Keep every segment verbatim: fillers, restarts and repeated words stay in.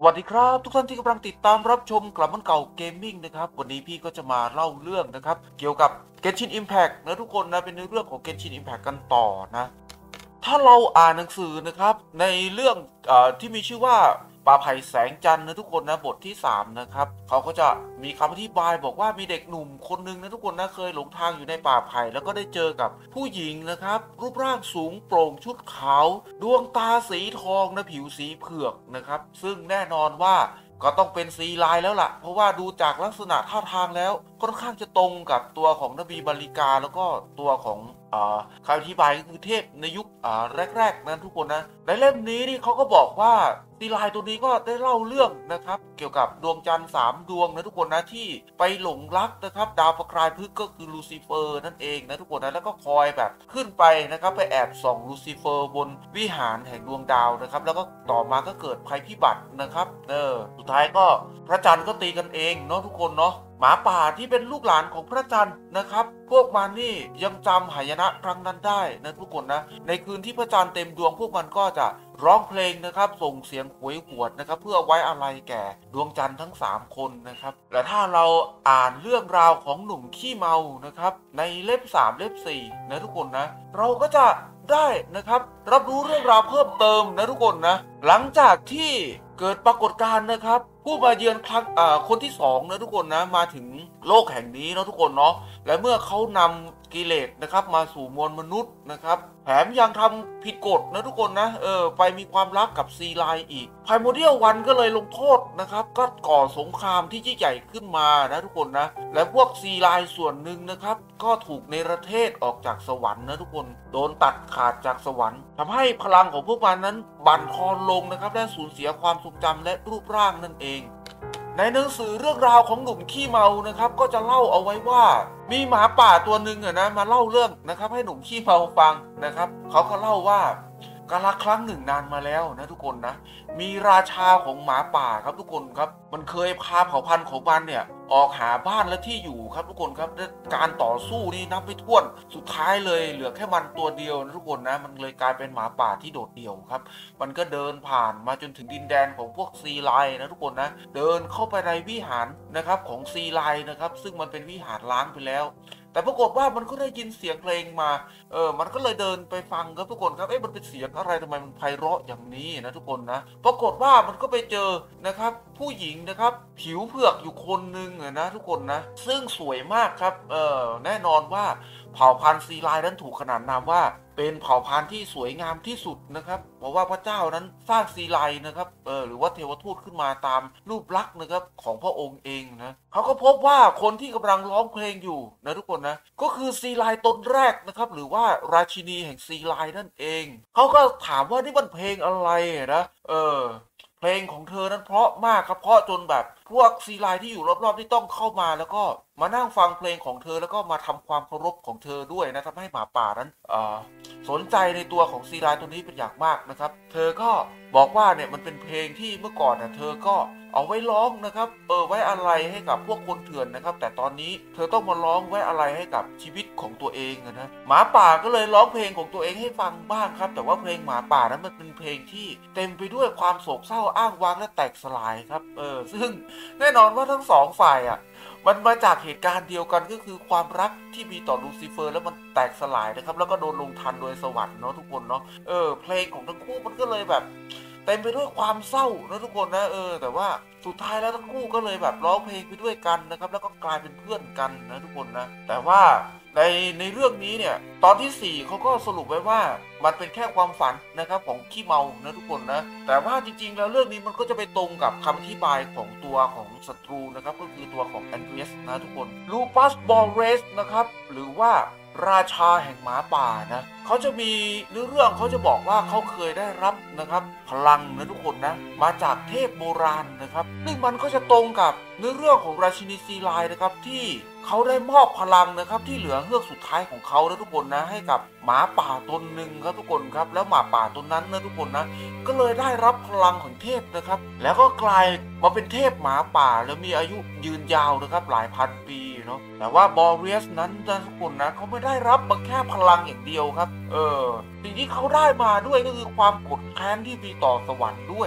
วัสดีครับทุกท่านที่กำลังติดตามรับชมกลับมันเก่าเกมมิ่งนะครับวันนี้พี่ก็จะมาเล่าเรื่องนะครับเกี่ยวกับ Genshin Impact นะทุกคนนะเป็นในเรื่องของ Genshin Impact กันต่อนะถ้าเราอ่านหนังสือนะครับในเรื่องเอที่มีชื่อว่าป่าไผ่แสงจันทร์นะทุกคนนะบทที่สามนะครับเขาก็จะมีคำอธิบายบอกว่ามีเด็กหนุ่มคนหนึ่งนะทุกคนนะเคยหลงทางอยู่ในป่าไผ่แล้วก็ได้เจอกับผู้หญิงนะครับรูปร่างสูงโปร่งชุดขาวดวงตาสีทองนะผิวสีเผือกนะครับซึ่งแน่นอนว่าก็ต้องเป็นซีไลน์แล้วล่ะเพราะว่าดูจากลักษณะท่าทางแล้วค่อนข้างจะตรงกับตัวของนบีบาลิกาแล้วก็ตัวของคำอธิบายก็คือเทพในยุคแรกๆนั้นทุกคนนะในเล่มนี้นี่เขาก็บอกว่าซีไลน์ตัวนี้ก็ได้เล่าเรื่องนะครับเกี่ยวกับดวงจันทร์สามดวงนะทุกคนนะที่ไปหลงรักนะครับดาวประกายพฤกษ์ก็คือลูซิเฟอร์นั่นเองนะทุกคนนะแล้วก็คอยแบบขึ้นไปนะครับไปแอบส่องลูซิเฟอร์บนวิหารแห่งดวงดาวนะครับแล้วก็ต่อมาก็เกิดภัยพิบัตินะครับเออสุดท้ายก็พระจันทร์ก็ตีกันเองเนาะทุกคนเนาะหมาป่าที่เป็นลูกหลานของพระจันทร์นะครับพวกมันนี่ยังจำหายนะครั้งนั้นได้นะทุกคนนะในคืนที่พระจันทร์เต็มดวงพวกมันก็จะร้องเพลงนะครับส่งเสียงหวยหวนนะครับเพื่อไว้อาลัยแก่ดวงจันทร์ทั้งสามคนนะครับและถ้าเราอ่านเรื่องราวของหนุ่มขี้เมานะครับในเล่มสามเล่มสี่นะทุกคนนะเราก็จะได้นะครับรับรู้เรื่องราวเพิ่มเติมนะทุกคนนะหลังจากที่เกิดปรากฏการณ์นะครับผู้มาเยือนครั้งคนที่สองนะทุกคนนะมาถึงโลกแห่งนี้นะทุกคนเนาะและเมื่อเขานำกิเลสนะครับมาสู่มวลมนุษย์นะครับแถมยังทำผิดกฎนะทุกคนนะเออไปมีความรักกับซีไลน์อีกไพรโมเดียลวันก็เลยลงโทษนะครับก็ก่อสงครามที่ยิ่งใหญ่ขึ้นมานะทุกคนนะและพวกซีไลน์ส่วนหนึ่งนะครับก็ถูกเนรเทศออกจากสวรรค์นะทุกคนโดนตัดขาดจากสวรรค์ทำให้พลังของพวกมันนั้นบั่นทอนลงนะครับและสูญเสียความทรงจำและรูปร่างนั่นเองในหนังสือเรื่องราวของหนุ่มขี้เมานะครับก็จะเล่าเอาไว้ว่ามีหมาป่าตัวหนึ่งอะนะมาเล่าเรื่องนะครับให้หนุ่มขี้เมาฟังนะครับเขาก็เล่าว่ากาลครั้งหนึ่งนานมาแล้วนะทุกคนนะมีราชาของหมาป่าครับทุกคนครับมันเคยพาเผ่าพันธุ์ของมันเนี่ยออกหาบ้านและที่อยู่ครับทุกคนครับการต่อสู้นี่นับไม่ถ้วนสุดท้ายเลยเหลือแค่มันตัวเดียวนะทุกคนนะมันเลยกลายเป็นหมาป่าที่โดดเดี่ยวครับมันก็เดินผ่านมาจนถึงดินแดนของพวกซีไลน์นะทุกคนนะเดินเข้าไปในวิหารนะครับของซีไลน์นะครับซึ่งมันเป็นวิหารล้างไปแล้วแต่ปรากฏว่ามันก็ได้ยินเสียงเพลงมาเออมันก็เลยเดินไปฟังครับทุกคนครับเอ๊ะมันเป็นเสียงอะไรทำไมมันไพเราะอย่างนี้นะทุกคนนะปรากฏว่ามันก็ไปเจอนะครับผู้หญิงนะครับผิวเผือกอยู่คนหนึ่งนะทุกคนนะซึ่งสวยมากครับเออแน่นอนว่าเผ่าพันธุ์ซีไลน์นั้นถูกขนานนามว่าเป็นเผ่าพันธุ์ที่สวยงามที่สุดนะครับเพราะว่าพระเจ้านั้นสร้างซีไลน์นะครับเออหรือว่าเทวทูตขึ้นมาตามรูปลักษณ์นะครับของพระองค์เองนะเขาก็พบว่าคนที่กำลังร้องเพลงอยู่นะทุกคนนะก็คือซีไลน์ตนแรกนะครับหรือว่าราชินีแห่งซีไลน์นั่นเองเขาก็ถามว่านี่มันเพลงอะไรนะเออเพลงของเธอนั้นเพราะมากครับเพราะจนแบบพวกซีไลน์ที่อยู่รอบๆที่ต้องเข้ามาแล้วก็มานั่งฟังเพลงของเธอแล้วก็มาทำความเคารพของเธอด้วยนะทำให้หมาป่านั้นสนใจในตัวของซีไลน์ตัวนี้เป็นอย่างมากนะครับเธอก็บอกว่าเนี่ยมันเป็นเพลงที่เมื่อก่อนนะเธอก็เอาไว้ร้องนะครับเออไว้อะไรให้กับพวกคนเถื่อนนะครับแต่ตอนนี้เธอต้องมาร้องไว้อะไรให้กับชีวิตของตัวเองนะหมาป่าก็เลยร้องเพลงของตัวเองให้ฟังบ้างครับแต่ว่าเพลงหมาป่านั้นมันเป็นเพลงที่เต็มไปด้วยความโศกเศร้าอ้างว้างและแตกสลายครับเออซึ่งแน่นอนว่าทั้งสองฝ่ายอ่ะมันมาจากเหตุการณ์เดียวกันก็คือความรักที่มีต่อลูซิเฟอร์แล้วมันแตกสลายนะครับแล้วก็โดนลงทันโดยสวรรค์เนาะทุกคนเนาะเออเพลงของทั้งคู่มันก็เลยแบบเต็มไปด้วยความเศร้านะทุกคนนะเออแต่ว่าสุดท้ายแล้วทั้งคู่ก็เลยแบบร้องเพลงไปด้วยกันนะครับแล้วก็กลายเป็นเพื่อนกันนะทุกคนนะแต่ว่าในในเรื่องนี้เนี่ยตอนที่สี่เขาก็สรุปไว้ว่ามันเป็นแค่ความฝันนะครับของขี้เมานะทุกคนนะแต่ว่าจริงๆแล้วเรื่องนี้มันก็จะไปตรงกับคำอธิบายของตัวของศัตรูนะครับก็คือตัวของแอนเดรียสนะทุกคนลูปัสบอลเรสนะครับหรือว่าราชาแห่งหมาป่านะเขาจะมีเรื่องเขาจะบอกว่าเขาเคยได้รับนะครับพลังนะทุกคนนะมาจากเทพโบราณนะครับซึ่งมันก็จะตรงกับเนื้อเรื่องของราชินีซีไลน์นะครับที่เขาได้มอบพลังนะครับที่เหลือเฮือกสุดท้ายของเขานะทุกคนนะให้กับหมาป่าตนหนึ่งครับทุกคนครับแล้วหมาป่าตนนั้นนะทุกคนนะก็เลยได้รับพลังของเทพนะครับแล้วก็กลายมาเป็นเทพหมาป่าแล้วมีอายุยืนยาวนะครับหลายพันปีเนาะแต่ว่าบอเรียสนั้นนะทุกคนนะเขาไม่ได้รับมาแค่พลังอย่างเดียวครับเออสิ่งที่เขาได้มาด้วยก็คือความกดแค้นที่มีต่อสวรรค์ด้วย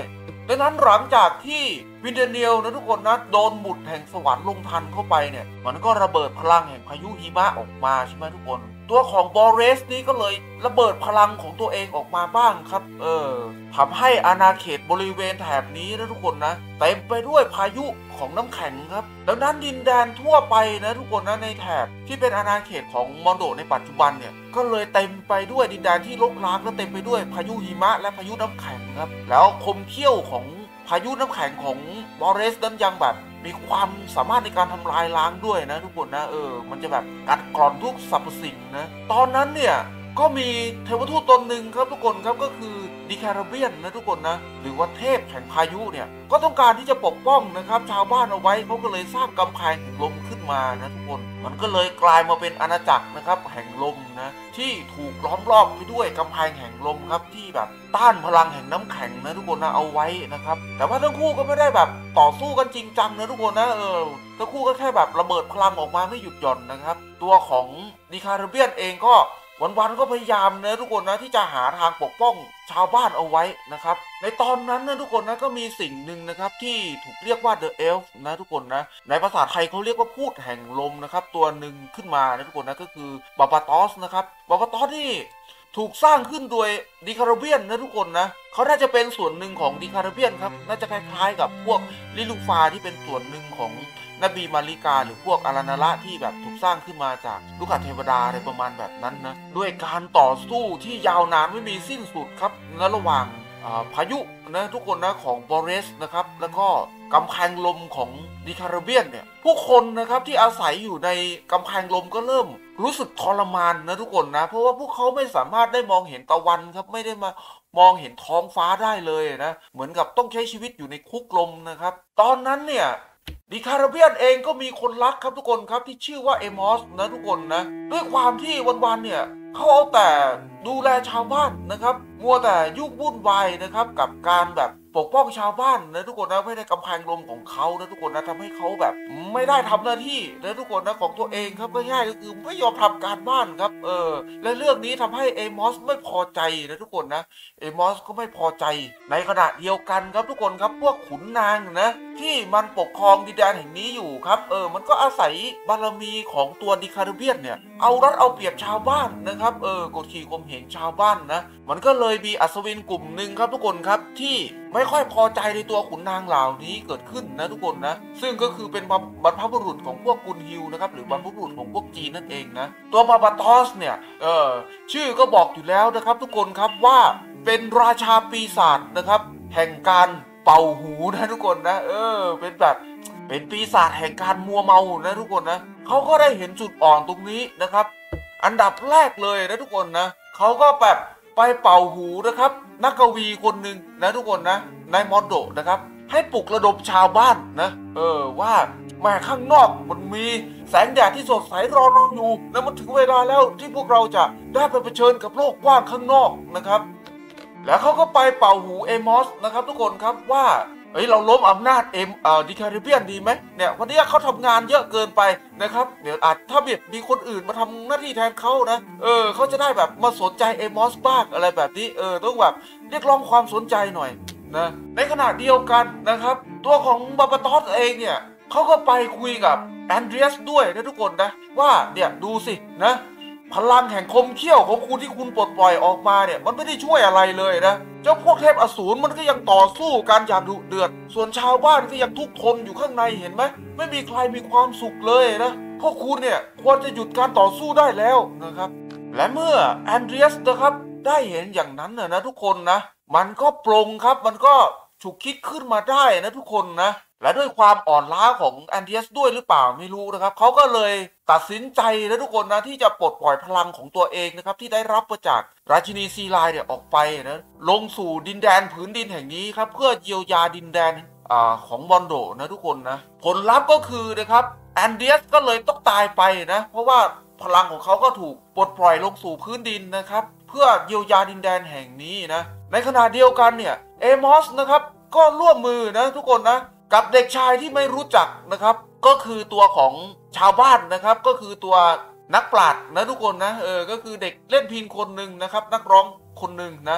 ดังนั้นหลังจากที่วินเดเนียลนะทุกคนนะโดนหมุดแห่งสวรรค์ลงทันเข้าไปเนี่ยมันก็ระเบิดพลังแห่งพายุหิมะออกมาใช่ไหมทุกคนตัวของบอเรสนี้ก็เลยระเบิดพลังของตัวเองออกมาบ้างครับเออทำให้อาณาเขตบริเวณแถบนี้นะทุกคนนะเต็มไปด้วยพายุของน้ำแข็งครับดังนั้นดินแดนทั่วไปนะทุกคนนะในแถบที่เป็นอาณาเขตของมอนโดในปัจจุบันเนี่ยก็เลยเต็มไปด้วยดินแดนที่รกร้างและเต็มไปด้วยพายุหิมะและพายุน้ำแข็งครับแล้วคมเขี้ยวของพายุน้ำแข็งของบอเรสนั้นยังแบบมีความสามารถในการทำลายล้างด้วยนะทุกคนนะเออมันจะแบบกัดกร่อนทุกสรรพสิ่งนะตอนนั้นเนี่ยก็มีเทวทูตตนหนึ่งครับทุกคนครับก็คือดิคาราเบียนนะทุกคนนะหรือว่าเทพแห่งพายุเนี่ยก็ต้องการที่จะปกป้องนะครับชาวบ้านเอาไว้เขาก็เลยสร้างกำแพงแห่งลมขึ้นมานะทุกคนมันก็เลยกลายมาเป็นอาณาจักรนะครับแห่งลมนะที่ถูกล้อมรอบไปด้วยกำแพงแห่งลมครับที่แบบต้านพลังแห่งน้ำแข็งนะทุกคนนะเอาไว้นะครับแต่ว่าทั้งคู่ก็ไม่ได้แบบต่อสู้กันจริงจังนะทุกคนนะเออทั้งคู่ก็แค่แบบระเบิดพลังออกมาไม่หยุดหย่อนนะครับตัวของดิคาราเบียนเองก็วันๆก็พยายามนะทุกคนนะที่จะหาทางปกป้องชาวบ้านเอาไว้นะครับในตอนนั้นนะทุกคนนะก็มีสิ่งหนึ่งนะครับที่ถูกเรียกว่า The Elf นะทุกคนนะในภาษาไทยเขาเรียกว่าพูดแห่งลมนะครับตัวหนึ่งขึ้นมานะทุกคนนะก็คือบาบาตอสนะครับบาบาตอสนี่ถูกสร้างขึ้นโดยดิคาราเบียนนะทุกคนนะเขาน่าจะเป็นส่วนหนึ่งของดิคาราเบียนครับน่าจะคล้ายๆกับพวกลิลูฟาที่เป็นส่วนหนึ่งของนบีมาริกาหรือพวกอารานาระที่แบบถูกสร้างขึ้นมาจากลูกเทวดาอะไรประมาณแบบนั้นนะด้วยการต่อสู้ที่ยาวนานไม่มีสิ้นสุดครับในระหว่างพายุนะทุกคนนะของบอเรสนะครับแล้วก็กำแพงลมของดิคาราเบียนเนี่ยผู้คนนะครับที่อาศัยอยู่ในกำแพงลมก็เริ่มรู้สึกทรมานนะทุกคนนะเพราะว่าพวกเขาไม่สามารถได้มองเห็นตะวันครับไม่ได้มามองเห็นท้องฟ้าได้เลยนะเหมือนกับต้องใช้ชีวิตอยู่ในคุกลมนะครับตอนนั้นเนี่ยดิคาราเบียนเองก็มีคนรักครับทุกคนครับที่ชื่อว่าเอมอสนะทุกคนนะด้วยความที่วันๆเนี่ยเขาเอาแต่ดูแลชาวบ้านนะครับมัวแต่ยุ่งวุ่นวายนะครับกับการแบบปกป้องชาวบ้านนะทุกคนนะไม่ได้กำแพงลมของเขานะทุกคนนะทำให้เขาแบบไม่ได้ทำหน้าที่นะทุกคนนะของตัวเองครับง่ายๆก็คือไม่ยอมทำการบ้านครับเออและเรื่องนี้ทำให้เอมอสไม่พอใจนะทุกคนนะเอมอสก็ไม่พอใจในขณะเดียวกันครับทุกคนครับพวกขุนนางนะที่มันปกครองดินแดนแห่งนี้อยู่ครับเออมันก็อาศัยบารมีของตัวดิคาราเบียนเนี่ยเอารัดเอาเปรียบชาวบ้านนะครับเออกดขี่ข่มเหงชาวบ้านนะมันก็เลยมีอัศวินกลุ่มหนึ่งครับทุกคนครับที่ไม่ค่อยพอใจในตัวขุนนางเหล่านี้เกิดขึ้นนะทุกคนนะซึ่งก็คือเป็นบรรพบุรุษของพวกกุนฮิวนะครับหรือบรรพบุรุษของพวกจีนนั่นเองนะตัวบาบาตอสเนี่ยเออชื่อก็บอกอยู่แล้วนะครับทุกคนครับว่าเป็นราชาปีศาจนะครับแห่งการเป่าหูนะทุกคนนะเออเป็นแบบเป็นปีศาจแห่งการมัวเมานะทุกคนนะเขาก็ได้เห็นจุดอ่อนตรงนี้นะครับอันดับแรกเลยนะทุกคนนะเขาก็แบบไปเป่าหูนะครับนักกวีคนหนึ่งนะทุกคนนะในมอนโดนะครับให้ปลุกระดมชาวบ้านนะเออว่าแม่ข้างนอกมันมีแสงแดดที่สดใสรอเราอยู่แล้วมันถึงเวลาแล้วที่พวกเราจะได้ไปเผชิญกับโลกกว้างข้างนอกนะครับแล้วเขาก็ไปเป่าหูเอมอสนะครับทุกคนครับว่าเฮ้ยเราล้มอำนาจเอ็มเอ่อดิคาริเบียนดีไหมเนี่ยวันนี้เขาทำงานเยอะเกินไปนะครับเดี๋ยวอาจถ้าแบบมีคนอื่นมาทำหน้าที่แทนเขานะเออเขาจะได้แบบมาสนใจเอมอสบ้างอะไรแบบนี้เออต้องแบบเรียกร้องความสนใจหน่อยนะในขณะเดียวกันนะครับตัวของบาบาตอสเองเนี่ยเขาก็ไปคุยกับแอนเดรียสด้วยนะทุกคนนะว่าเนี่ยดูสินะพลังแห่งคมเขี้ยวของคุณที่คุณปลดปล่อยออกมาเนี่ยมันไม่ได้ช่วยอะไรเลยนะเจ้าพวกเทพอสูรมันก็ยังต่อสู้กันอย่างดุเดือดส่วนชาวบ้านก็ยังทุกข์ทนอยู่ข้างในเห็นไหมไม่มีใครมีความสุขเลยนะพวกคุณเนี่ยควรจะหยุดการต่อสู้ได้แล้วนะครับและเมื่อแอนเดรียสนะครับได้เห็นอย่างนั้นนะนะทุกคนนะมันก็ปรงครับมันก็ฉุกคิดขึ้นมาได้นะทุกคนนะและด้วยความอ่อนล้าของแอนเดรียสด้วยหรือเปล่าไม่รู้นะครับเขาก็เลยตัดสินใจนะทุกคนนะที่จะปลดปล่อยพลังของตัวเองนะครับที่ได้รับมาจากราชินีซีไลน์เนี่ยออกไปนะลงสู่ดินแดนผืนดินแห่งนี้ครับเพื่อเยียวยาดินแดนอ่าของมอนโดนะทุกคนนะผลลัพธ์ก็คือนะครับแอนเดรียสก็เลยต้องตายไปนะเพราะว่าพลังของเขาก็ถูกปลดปล่อยลงสู่พื้นดินนะครับเพื่อเยียวยาดินแดนแห่งนี้นะในขณะเดียวกันเนี่ยเอมอสนะครับก็ร่วมมือนะทุกคนนะกับเด็กชายที่ไม่รู้จักนะครับก็คือตัวของชาวบ้านนะครับก็คือตัวนักปราชญ์นะทุกคนนะเออก็คือเด็กเล่นพิณคนหนึ่งนะครับนักร้องคนหนึ่งนะ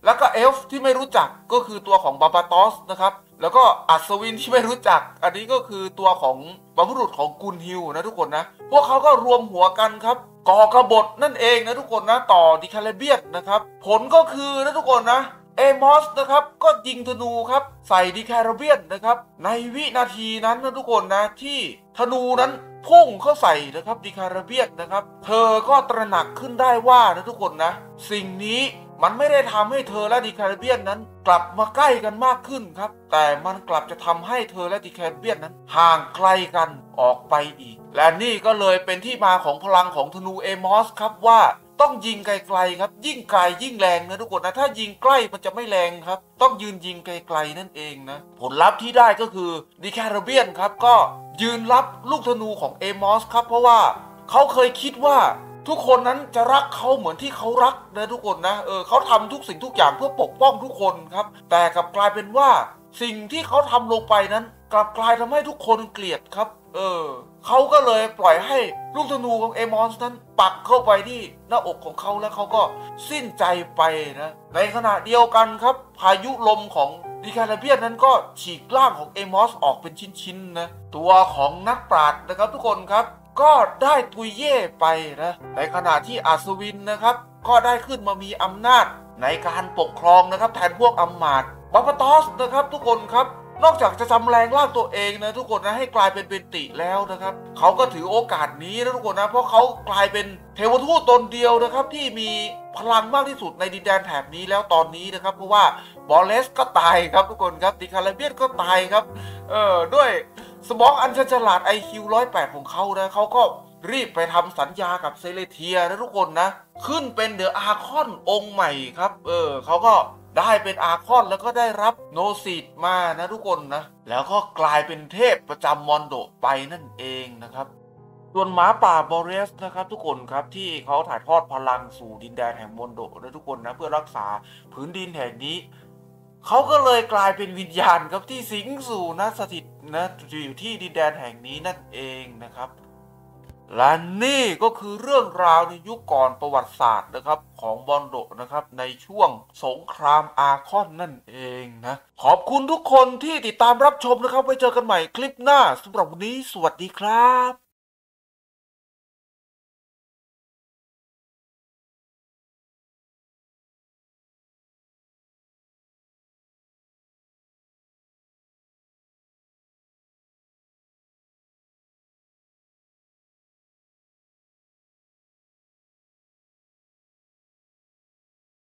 แล้วก็เอลฟ์ที่ไม่รู้จักก็คือตัวของบาบาตอสนะครับแล้วก็อัศวินที่ไม่รู้จักอันนี้ก็คือตัวของบรรพบุรุษของกุนฮิลนะทุกคนนะพวกเขาก็รวมหัวกันครับก่อกบฏนั่นเองนะทุกคนนะต่อดิคาเลเบียนนะครับผลก็คือนะทุกคนนะเอมอสนะครับก็ยิงธนูครับใส่ดิคาเลเบียนนะครับในวินาทีนั้นนะทุกคนนะที่ธนูนั้นพุ่งเข้าใส่นะครับดิคาเลเบียนนะครับเธอก็ตระหนักขึ้นได้ว่านะทุกคนนะสิ่งนี้มันไม่ได้ทำให้เธอและดิคาริเบียนนั้นกลับมาใกล้กันมากขึ้นครับแต่มันกลับจะทำให้เธอและดิคาริเบียนนั้นห่างไกลกันออกไปอีกและนี่ก็เลยเป็นที่มาของพลังของธนูเอมอสครับว่าต้องยิงไกลๆครับยิ่งไกลยิ่งแรงนะทุกคนนะถ้ายิงใกล้มันจะไม่แรงครับต้องยืนยิงไกลๆนั่นเองนะผลลัพธ์ที่ได้ก็คือดิคาริเบียนครับก็ยืนรับลูกธนูของเอมอสครับเพราะว่าเขาเคยคิดว่าทุกคนนั้นจะรักเขาเหมือนที่เขารักนะทุกคนนะเออเขาทำทุกสิ่งทุกอย่างเพื่อปกป้องทุกคนครับแต่กลับกลายเป็นว่าสิ่งที่เขาทำลงไปนั้นกลับกลายทำให้ทุกคนเกลียดครับเออเขาก็เลยปล่อยให้ลูกธนูของเอมอสนั้นปักเข้าไปที่หน้าอกของเขาแล้วเขาก็สิ้นใจไปนะในขณะเดียวกันครับพายุลมของดิคาราเบียนนั้นก็ฉีกร่างของเอมอสออกเป็นชิ้นๆนะตัวของนักปราชญ์นะครับทุกคนครับก็ได้ตุยเย่ไปนะในขณะที่อัศวินนะครับก็ได้ขึ้นมามีอำนาจในการปกครองนะครับแทนพวกอำมาตย์บาบาตอสนะครับทุกคนครับนอกจากจะจำแรงร่างตัวเองนะทุกคนนะให้กลายเป็นเบนติแล้วนะครับเขาก็ถือโอกาสนี้นะทุกคนนะเพราะเขากลายเป็นเทวทูตตนเดียวนะครับที่มีพลังมากที่สุดในดินแดนแถบนี้แล้วตอนนี้นะครับเพราะว่าบอลเลสก็ตายครับทุกคนครับดิคาราเบียนก็ตายครับเออด้วยสมองอันฉลาด ไอ คิว หนึ่งร้อยแปดของเขานะเขาก็รีบไปทำสัญญากับเซเลเทียนะทุกคนนะขึ้นเป็นเดอะอาร์คอนองค์ใหม่ครับเออเขาก็ได้เป็นอาร์คอนแล้วก็ได้รับโนซีดมานะทุกคนนะแล้วก็กลายเป็นเทพประจำมอนโดไปนั่นเองนะครับส่วนหมาป่าบอเรสนะครับทุกคนครับที่เขาถ่ายทอดพลังสู่ดินแดนแห่งมอนโดนะทุกคนนะเพื่อรักษาพื้นดินแห่งนี้เขาก็เลยกลายเป็นวิญญาณครับที่สิงสู่นะสถิตนะอยู่ที่ดินแดนแห่งนี้นั่นเองนะครับและนี่ก็คือเรื่องราวในยุคก่อนประวัติศาสตร์นะครับของมอนโดนะครับในช่วงสงครามอาร์คอนนั่นเองนะขอบคุณทุกคนที่ติดตามรับชมนะครับไว้เจอกันใหม่คลิปหน้าสำหรับวันนี้สวัสดีครับ